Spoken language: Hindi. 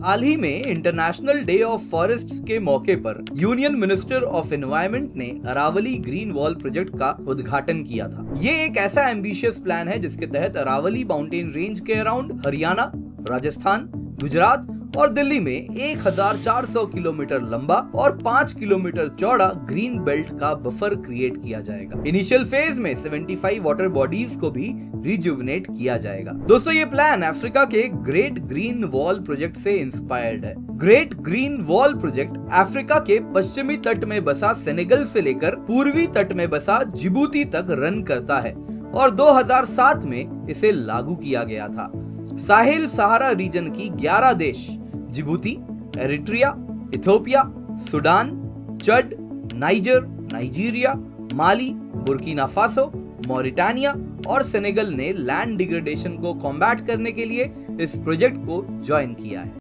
हाल ही में इंटरनेशनल डे ऑफ फॉरेस्ट्स के मौके पर यूनियन मिनिस्टर ऑफ एनवायरनमेंट ने अरावली ग्रीन वॉल प्रोजेक्ट का उद्घाटन किया था। ये एक ऐसा एम्बिशियस प्लान है जिसके तहत अरावली माउंटेन रेंज के अराउंड हरियाणा, राजस्थान, गुजरात और दिल्ली में 1400 किलोमीटर लंबा और 5 किलोमीटर चौड़ा ग्रीन बेल्ट का बफर क्रिएट किया जाएगा। इनिशियल फेज में 75 वाटर बॉडीज को भी रिजुविनेट किया जाएगा। दोस्तों, ये प्लान अफ्रीका के ग्रेट ग्रीन वॉल प्रोजेक्ट से इंस्पायर्ड है। Great green wall project Africa के पश्चिमी तट में बसा सेनेगल से लेकर पूर्वी तट में बसा जिबूती तक रन करता है और 2007 में इसे लागू किया गया था। साहिल सहारा रीजन की 11 देश Djibouti, Eritrea, Ethiopia, Sudan, Chad, Niger, Nigeria, Mali, Burkina Faso, Mauritania और सेनेगल ने लैंड डिग्रेडेशन को कॉम्बैट करने के लिए इस प्रोजेक्ट को ज्वाइन किया है।